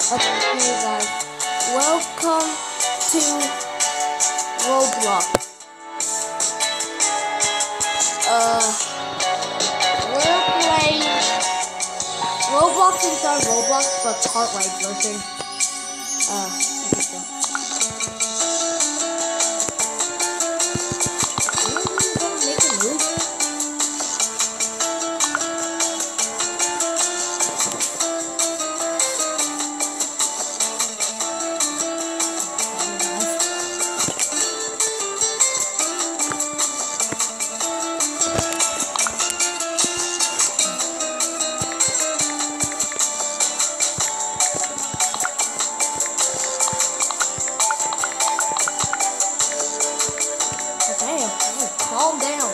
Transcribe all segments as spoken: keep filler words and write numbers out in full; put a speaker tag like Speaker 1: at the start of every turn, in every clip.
Speaker 1: Okay guys, welcome to Roblox. Uh, we're playing Roblox inside Roblox, but cart ride version. Uh, okay, so. Really gonna make a move? Calm down.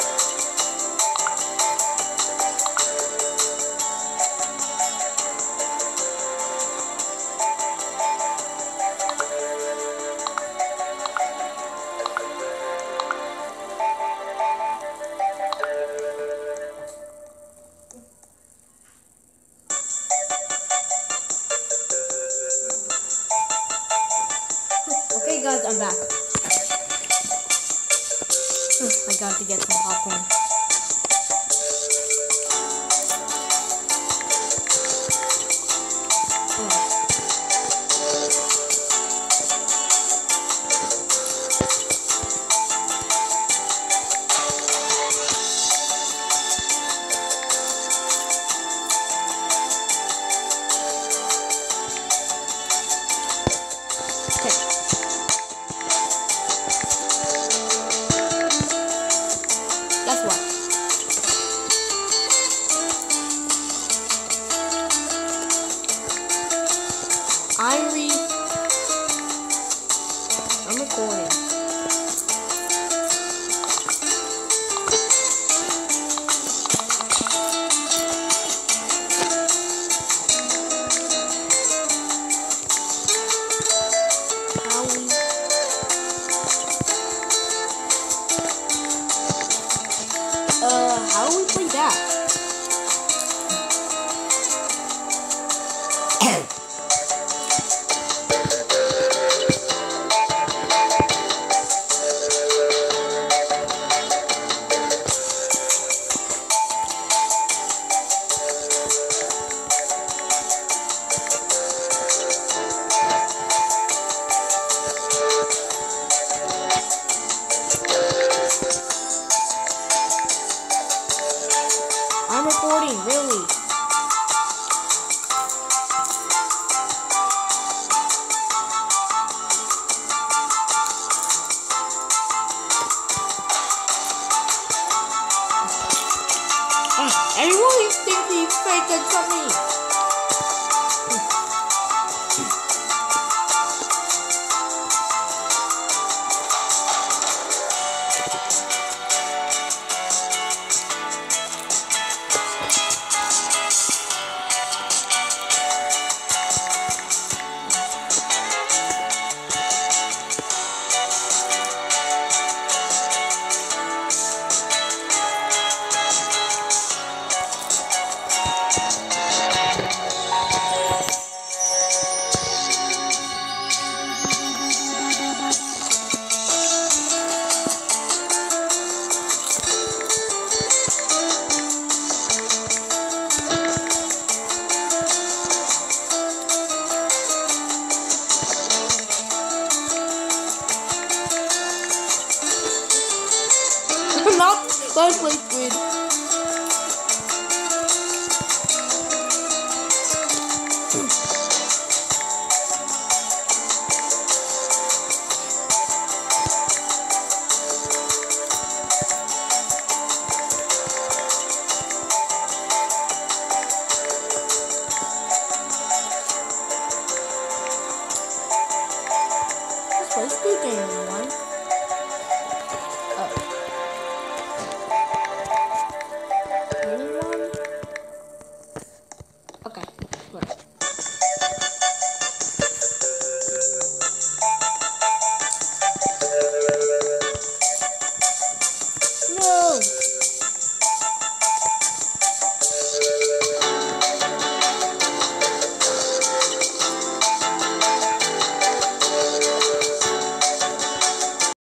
Speaker 1: Okay guys, I'm back. I got to get some popcorn. Guess what? I'm re I'm recording. How we Uh, how do we play that? I'm recording, really. Ah, everyone thinks he's fake except me. Not let's play squid. Let's play squid game, everyone. Anyone? Okay, good. No!